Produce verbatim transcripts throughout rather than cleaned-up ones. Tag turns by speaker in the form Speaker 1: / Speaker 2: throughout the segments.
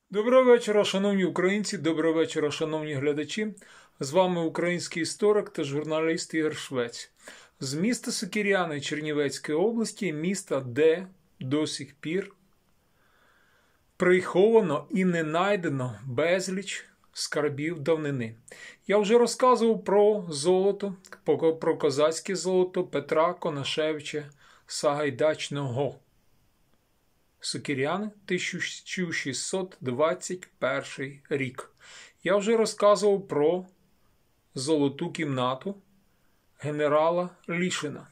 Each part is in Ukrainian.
Speaker 1: Доброго вечора, шановні українці, доброго вечора, шановні глядачі. З вами український історик та журналіст Ігор Швець. З міста Сокиряни Чернівецької області, міста, де до сих пір приховано і не найдено безліч скарбів давнини. Я вже розказував про золото, про козацьке золото Петра Конашевича Сагайдачного. Сокиряни, тисяча шістсот двадцять перший рік. Я вже розказував про золоту кімнату генерала Лішина.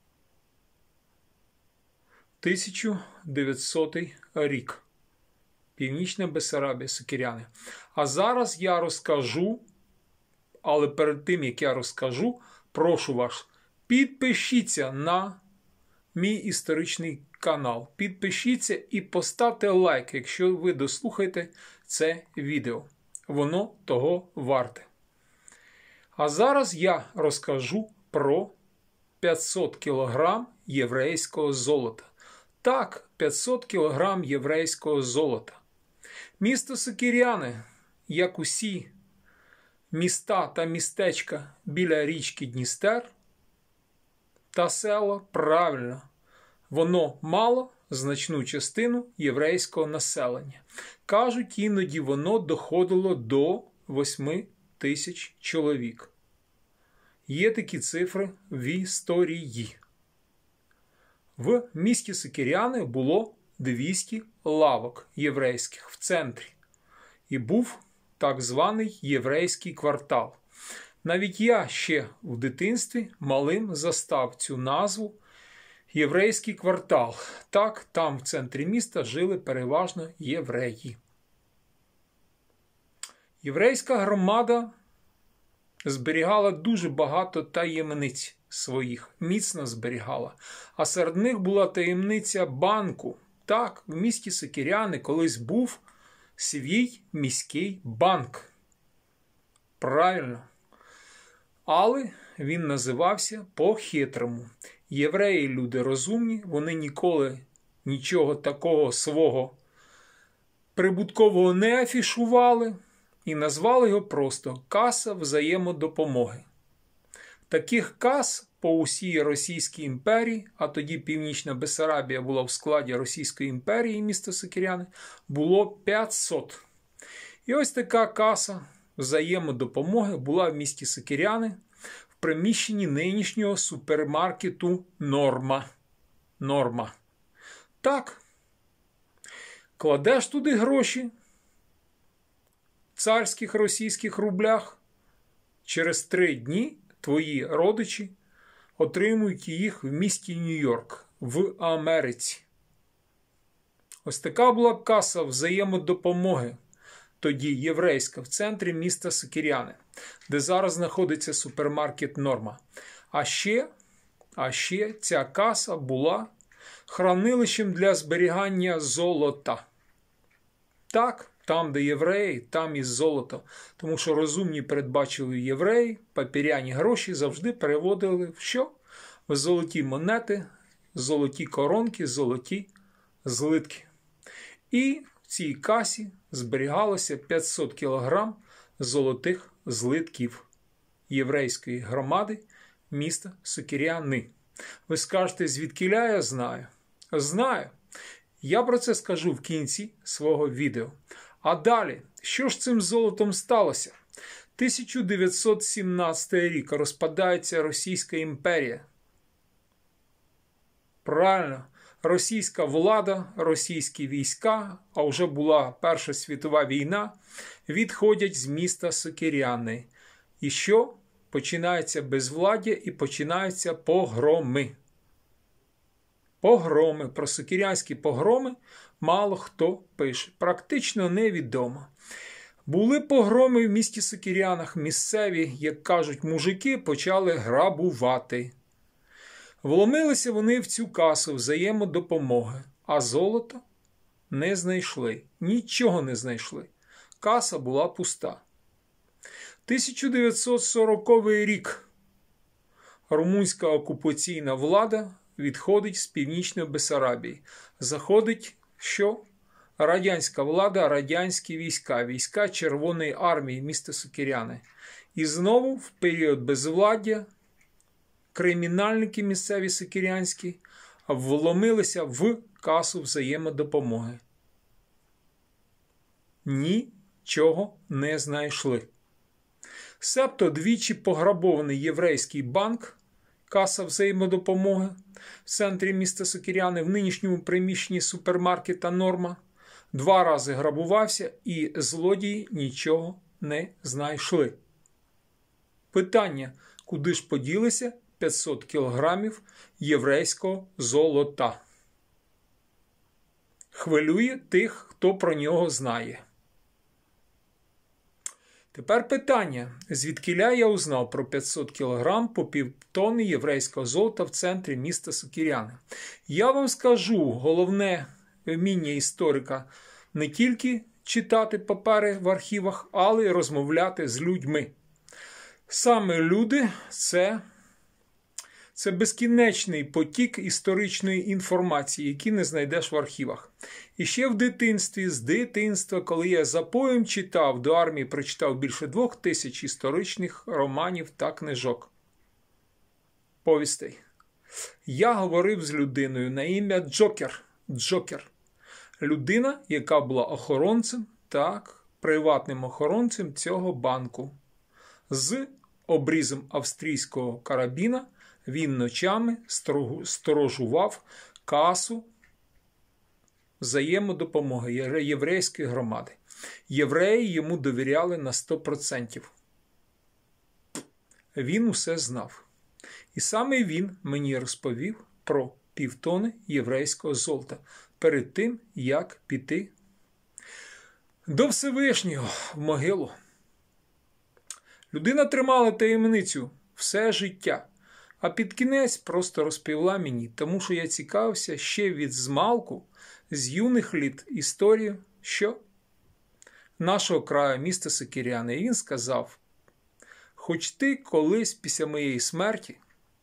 Speaker 1: тисяча дев'ятсотий рік. Північна Бессарабія, Сокиряни. А зараз я розкажу, але перед тим, як я розкажу, прошу вас, підпишіться на мій історичний канал. Підпишіться і поставте лайк, якщо ви дослухаєте це відео. Воно того варте. А зараз я розкажу про п'ятсот кілограм єврейського золота. Так, п'ятсот кілограм єврейського золота. Місто Сокиряни, як усі міста та містечка біля річки Дністер та села, правильно, воно мало значну частину єврейського населення. Кажуть, іноді воно доходило до восьми тисяч чоловік. Є такі цифри в історії. В місті Сокиряни було двісті лавок єврейських в центрі. І був так званий єврейський квартал. Навіть я ще в дитинстві малим застав цю назву єврейський квартал. Так, там в центрі міста жили переважно євреї. Єврейська громада зберігала дуже багато таємниць своїх, міцно зберігала. А серед них була таємниця банку. Так, в місті Сокиряни колись був свій міський банк. Правильно. Але він називався по-хитрому. Євреї – люди розумні, вони ніколи нічого такого свого прибуткового не афішували і назвали його просто «Каса взаємодопомоги». Таких кас по усій Російській імперії, а тоді Північна Бессарабія була в складі Російської імперії, місто Сокиряни, було п'ятсот. І ось така каса взаємодопомоги була в місті Сокиряни в приміщенні нинішнього супермаркету «Норма». Норма. Так, кладеш туди гроші в царських російських рублях, через три дні твої родичі отримують їх в місті Нью-Йорк, в Америці. Ось така була каса взаємодопомоги, тоді єврейська, в центрі міста Сокиряни, де зараз знаходиться супермаркет «Норма». А ще, а ще ця каса була хранилищем для зберігання золота. Так, там, де євреї, там і золото. Тому що розумні передбачили євреї, папіряні гроші завжди переводили в що? В золоті монети, золоті коронки, золоті злитки. І в цій касі зберігалося п'ятсот кілограм золотих злитків єврейської громади міста Сокиряни. Ви скажете, звідкіля я знаю? Знаю. Я про це скажу в кінці свого відео. А далі, що ж цим золотом сталося? тисяча дев'ятсот сімнадцятий рік, розпадається Російська імперія. Правильно, російська влада, російські війська, а вже була Перша світова війна, відходять з міста Сокиряни. І що? Починається безвладдя і починаються погроми. Погроми. Про сокирянські погроми мало хто пише. Практично невідомо. Були погроми в місті Сокирянах. Місцеві, як кажуть, мужики почали грабувати. Вломилися вони в цю касу взаємодопомоги, а золото не знайшли. Нічого не знайшли. Каса була пуста. тисяча дев'ятсот сороковий рік. Румунська окупаційна влада відходить з Північної Бессарабії. Заходить що? радянська влада, радянські війська, війська Червоної армії, міста Сокиряни. І знову в період безвладдя кримінальники місцеві сокирянські вломилися в касу взаємодопомоги. Нічого не знайшли. Себто двічі пограбований єврейський банк, каса взаємодопомоги в центрі міста Сокиряни, в нинішньому приміщенні супермаркета «Норма», два рази грабувався і злодії нічого не знайшли. Питання, куди ж поділися п'ятсот кілограмів єврейського золота? Хвилює тих, хто про нього знає. Тепер питання, звідкіля я узнав про п'ятсот кілограм по півтонни єврейського золота в центрі міста Сокиряни. Я вам скажу, головне вміння історика не тільки читати папери в архівах, але й розмовляти з людьми. Саме люди – це, це безкінечний потік історичної інформації, який не знайдеш в архівах. І ще в дитинстві, з дитинства, коли я за поєм читав, до армії прочитав більше двох тисяч історичних романів та книжок. Повістей. Я говорив з людиною на ім'я Джокер. Джокер. Людина, яка була охоронцем, так, приватним охоронцем цього банку. З обрізом австрійського карабіна він ночами сторожував касу взаємодопомоги єврейської громади. Євреї йому довіряли на сто відсотків. Він усе знав. І саме він мені розповів про півтони єврейського золота перед тим, як піти до Всевишнього в могилу. Людина тримала таємницю все життя, а під кінець просто розповіла мені, тому що я цікавився ще від змалку, з юних літ історію, що нашого краю, міста Сокиряни. І він сказав, хоч ти колись після моєї смерті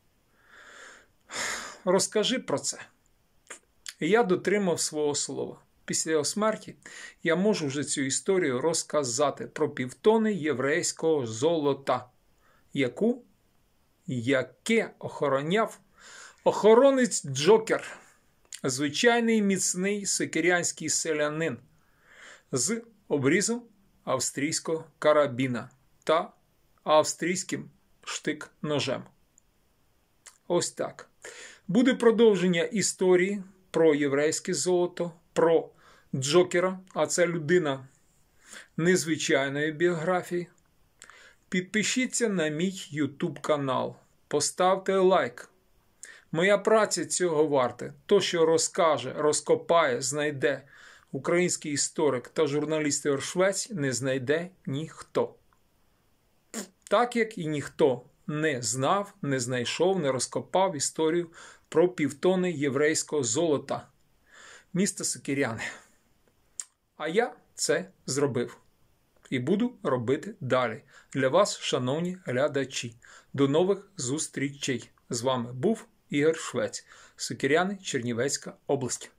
Speaker 1: розкажи про це. І я дотримав свого слова. Після його смерті я можу вже цю історію розказати про півтони єврейського золота, яку, яке охороняв охоронець Джокер, звичайний міцний сокирянський селянин з обрізом австрійського карабіна та австрійським штик-ножем. Ось так. Буде продовження історії про єврейське золото, про Джокера, а це людина незвичайної біографії. Підпишіться на мій ютуб канал, поставте лайк. Моя праця цього варте. То, що розкаже, розкопає, знайде український історик та журналіст Ігор Швець, не знайде ніхто. Так як і ніхто не знав, не знайшов, не розкопав історію про півтони єврейського золота міста Сокиряни. А я це зробив. І буду робити далі. Для вас, шановні глядачі. До нових зустрічей. З вами був Ігор Швець. Сокиряни, Чернівецька область.